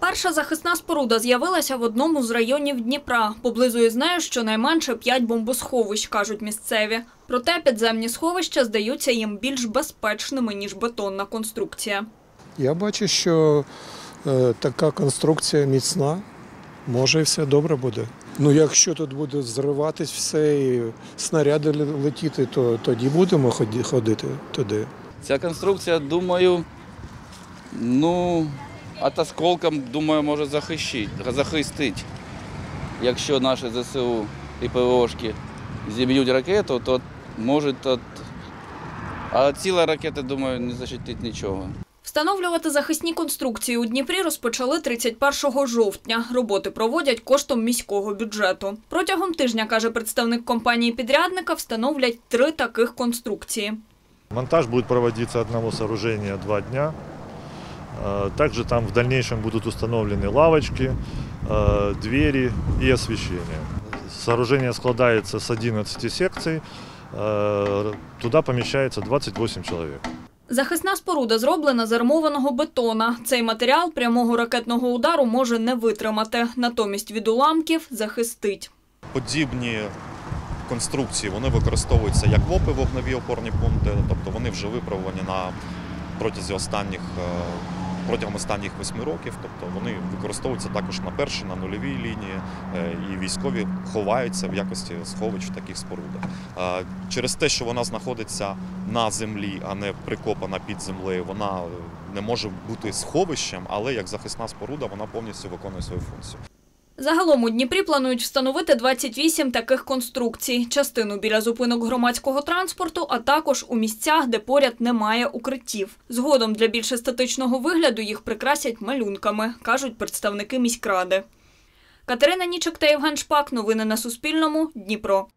Перша захисна споруда з'явилася в одному з районів Дніпра. Поблизу із нею щонайменше 5 бомбосховищ, кажуть місцеві. Проте підземні сховища здаються їм більш безпечними, ніж бетонна конструкція. Я бачу, що така конструкція міцна, може і все добре буде. Ну, якщо тут буде зриватись все і снаряди летіти, то тоді будемо ходити туди. Ця конструкція, думаю, від осколком, думаю, може захистити. Якщо наші ЗСУ і ПВОшки зіб'ють ракету, то може, а ціла ракета, думаю, не захистить нічого. Встановлювати захисні конструкції у Дніпрі розпочали 31 жовтня. Роботи проводять коштом міського бюджету. Протягом тижня, каже представник компанії-підрядника, встановлять 3 таких конструкції. Монтаж будет проводиться одного сооружения 2 дня. Также там в дальнейшем будут установлены лавочки, двери и освещение. Сооружение складывается с 11 секций, туда помещается 28 человек. Захисна споруда зроблена з армованого бетона. Цей матеріал прямого ракетного удару може не витримати, натомість від уламків захистить. Подібні конструкції вони використовуються як ВОПи, вогневі опорні пункти, тобто вони вже випробувані протягом останніх 8 років, тобто вони використовуються також на першій, на нульовій лінії, і військові ховаються в якості сховищ в таких спорудах. Через те, що вона знаходиться на землі, а не прикопана під землею, вона не може бути сховищем, але як захисна споруда вона повністю виконує свою функцію. Загалом у Дніпрі планують встановити 28 таких конструкцій. Частину біля зупинок громадського транспорту, а також у місцях, де поряд немає укриттів. Згодом для більш естетичного вигляду їх прикрасять малюнками, кажуть представники міськради. Катерина Нічик та Євген Шпак. Новини на Суспільному. Дніпро.